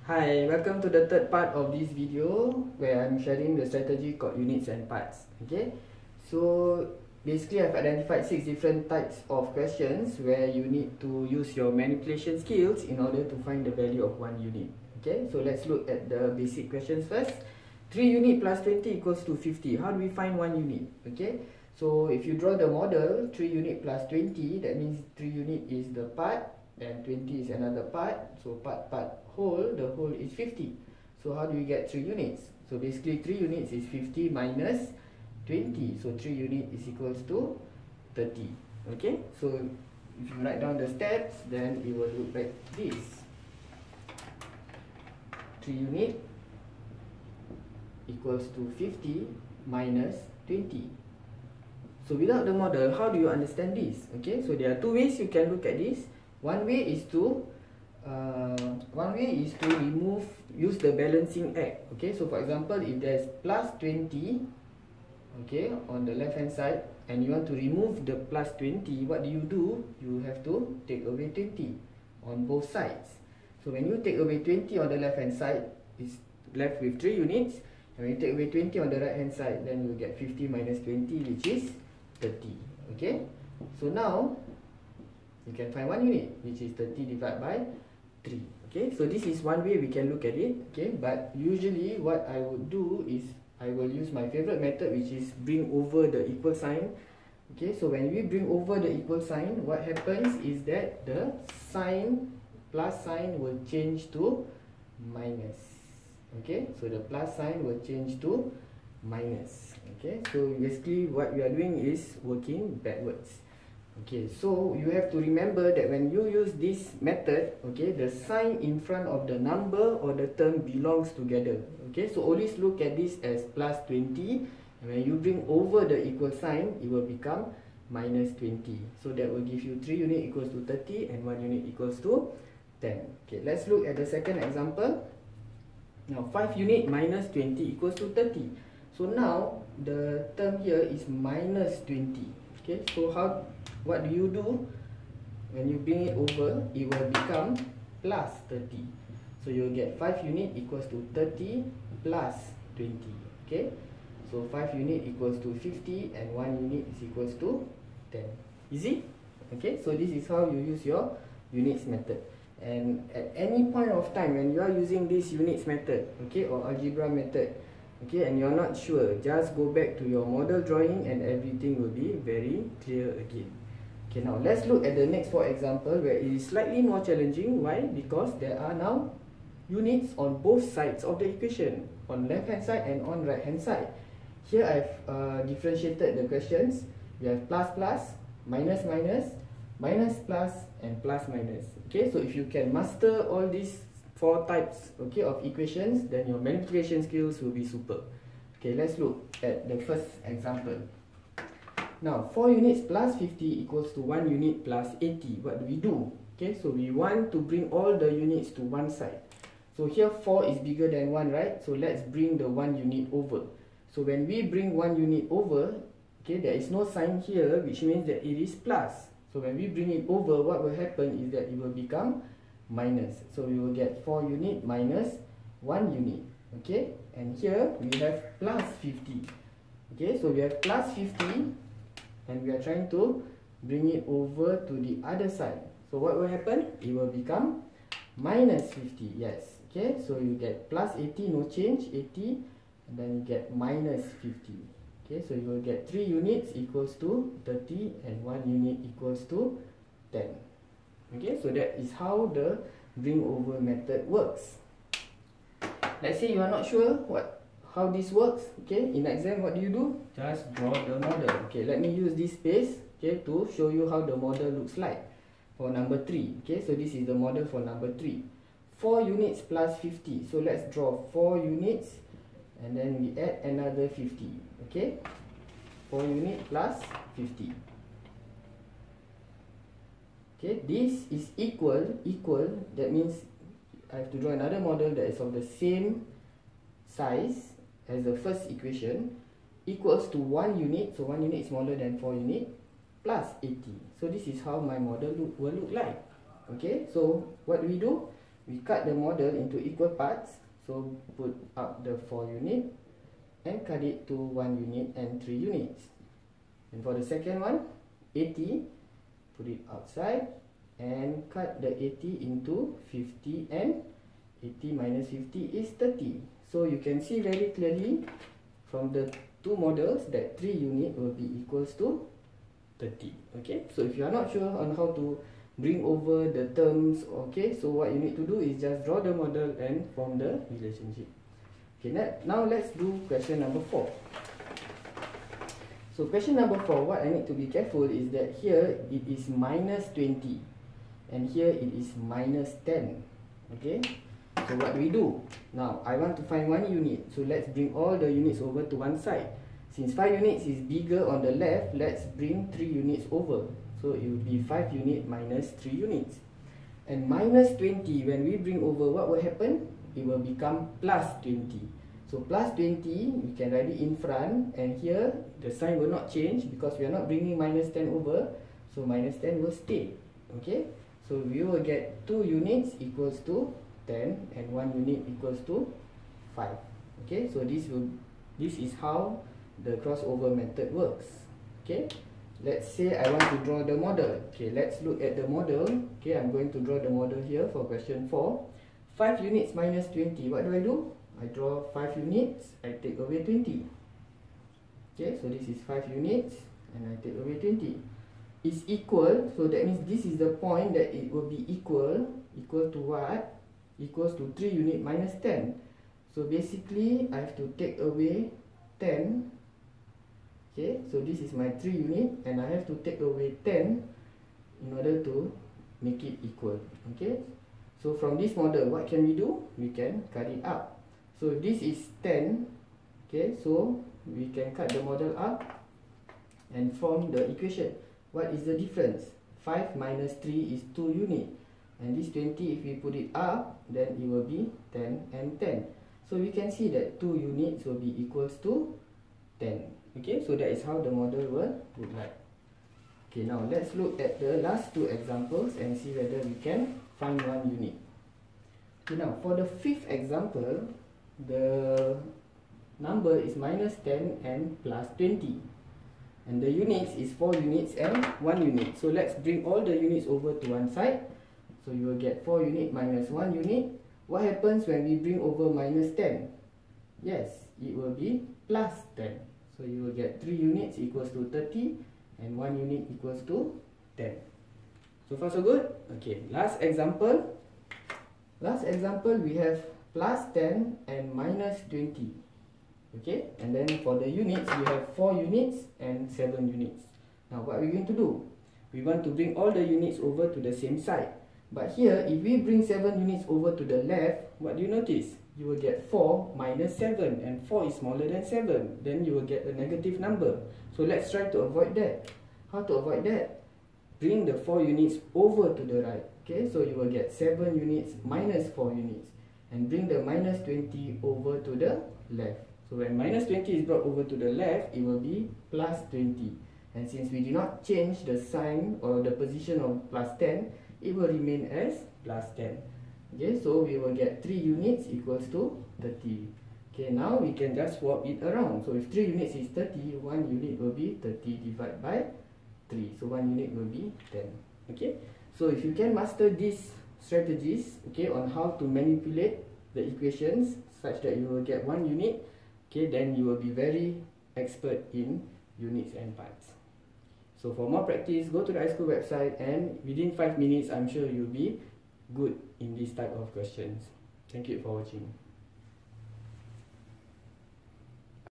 Hi, welcome to the third part of this video where I'm sharing the strategy called units and parts. Okay, so basically I've identified 6 different types of questions where you need to use your manipulation skills in order to find the value of one unit. Okay, so let's look at the basic questions first. 3 unit plus 20 equals to 50. How do we find one unit? Okay, so if you draw the model, 3 unit plus 20, that means 3 unit is the part and 20 is another part. So part whole, the whole is 50. So how do we get 3 units? So basically 3 units is 50 minus 20. So 3 unit is equals to 30. Okay, so if you write down the steps, then it will look like this. 3 unit equals to 50 minus 20. So without the model, how do you understand this? Okay, so there are 2 ways you can look at this. One way is to use the balancing act. Okay, so for example, if there's plus 20, okay, on the left hand side, and you want to remove the plus 20, what do? You have to take away 20 on both sides. So when you take away 20 on the left hand side, it's left with 3 units. And when you take away 20 on the right hand side, then you get 50 minus 20, which is 30. Okay, so now you can find one unit, which is 30 divided by 3. Okay, so this is one way we can look at it. Okay, but usually what I would do is I will use my favorite method, which is bring over the equal sign. Okay, so when we bring over the equal sign, what happens is that the sign, plus sign, will change to minus. Okay, so the plus sign will change to minus. Okay, so basically what we are doing is working backwards. Okay, so you have to remember that when you use this method, okay, the sign in front of the number or the term belongs together. Okay, so always look at this as plus 20, and when you bring over the equal sign, it will become minus 20. So that will give you 3 unit equals to 30 and 1 unit equals to 10. Okay, let's look at the second example. Now 5 unit minus 20 equals to 30. So now the term here is minus 20. Okay, so what do you do? When you bring it over, it will become plus 30. So you'll get 5 unit equals to 30 plus 20. Okay, so 5 unit equals to 50 and 1 unit is equals to 10. Easy? Okay, so this is how you use your units method. And at any point of time when you are using this units method, okay, or algebra method, okay, and you're not sure, just go back to your model drawing and everything will be very clear again. Okay, now let's look at the next 4 example where it is slightly more challenging. Why? Because there are now units on both sides of the equation, on left hand side and on right hand side. Here I've differentiated the questions. We have plus plus, minus minus, minus plus, and plus minus. Okay, so if you can master all these 4 types, okay, of equations, then your manipulation skills will be super. Okay, let's look at the first example. Now 4 units plus 50 equals to 1 unit plus 80. What do? Okay, so we want to bring all the units to one side. So here 4 is bigger than 1, right? So let's bring the 1 unit over. So when we bring 1 unit over, okay, there is no sign here, which means that it is plus. So when we bring it over, what will happen is that it will become minus. So we will get 4 unit minus 1 unit. Okay, and here we have plus 50. Okay, so we have plus 50 and we are trying to bring it over to the other side. So what will happen? It will become minus 50. Yes. Okay, so you get plus 80, no change, 80, and then you get minus 50. Okay, so you will get 3 units equals to 30 and 1 unit equals to 10. Okay, so that is how the bring over method works. Let's say you are not sure how this works. Okay, in exam, what do? Just draw the model. Okay, let me use this space, okay, to show you how the model looks like for number 3. Okay, so this is the model for number 3. 4 units plus 50. So let's draw 4 units and then we add another 50. Okay, 4 unit plus 50. Okay, this is equal, that means I have to draw another model that is of the same size as the first equation, equals to 1 unit, so 1 unit is smaller than 4 unit, plus 80. So this is how my model will look like. Okay, so what do? we cut the model into equal parts. So put up the 4 unit and cut it to 1 unit and 3 units. And for the second one, 80, put it outside and cut the 80 into 50, and 80 minus 50 is 30. So you can see very clearly from the two models that 3 unit will be equals to 30. Okay, so if you are not sure on how to bring over the terms, okay, so what you need to do is just draw the model and form the relationship. Okay, now let's do question number 4. So question number 4, what I need to be careful is that here it is minus 20 and here it is minus 10. Okay, so what do we do? Now I want to find 1 unit, so let's bring all the units over to one side. Since 5 units is bigger on the left, let's bring 3 units over. So it will be 5 unit minus 3 units. And minus 20, when we bring over, what will happen? It will become plus 20. So plus 20, we can write it in front, and here the sign will not change because we are not bringing minus 10 over. So minus 10 will stay. Okay, so we will get 2 units equals to 10 and 1 unit equals to 5. Okay, so this is how the crossover method works. Okay, let's say I want to draw the model. Okay, let's look at the model. Okay, I'm going to draw the model here for question 4. 5 units minus 20. What do? I draw 5 units, I take away 20. Okay, so this is 5 units and I take away 20. Is equal, so that means this is the point that it will be equal. Equal to what? Equals to 3 unit minus 10. So basically I have to take away 10. Okay, so this is my 3 unit and I have to take away 10 in order to make it equal. Okay, so from this model, what can we do? We can cut it up. So this is 10. Okay, so we can cut the model up and form the equation. What is the difference? 5 minus 3 is 2 unit. And this 20, if we put it up, then it will be 10 and 10. So we can see that 2 units will be equals to 10. Okay, so that is how the model will look like. Okay, now let's look at the last 2 examples and see whether we can find 1 unit. Okay, now for the 5th example, the number is minus 10 and plus 20. And the units is 4 units and 1 unit. So let's bring all the units over to one side. So you will get 4 unit minus 1 unit. What happens when we bring over minus 10? Yes, it will be plus 10. So you will get 3 units equals to 30 and 1 unit equals to 10. So far so good? Okay, last example. Last example we have plus 10 and minus 20. Okay, and then for the units we have 4 units and 7 units. Now what are we going to do? We want to bring all the units over to the same side. But here, if we bring 7 units over to the left, what do you notice? You will get 4 minus 7, and 4 is smaller than 7. Then you will get a negative number. So let's try to avoid that. How to avoid that? Bring the 4 units over to the right. Okay, so you will get 7 units minus 4 units. And bring the minus 20 over to the left. So when minus 20 is brought over to the left, it will be plus 20. And since we did not change the sign or the position of plus 10, it will remain as plus 10. Okay, so we will get 3 units equals to 30. Okay, now we can just swap it around. So if 3 units is 30, 1 unit will be 30 divided by 3. So 1 unit will be 10. Okay, so if you can master these strategies, okay, on how to manipulate the equations such that you will get 1 unit, okay, then you will be very expert in units and parts. So for more practice, go to the iSchool website, and within 5 minutes, I'm sure you'll be good in this type of questions. Thank you for watching.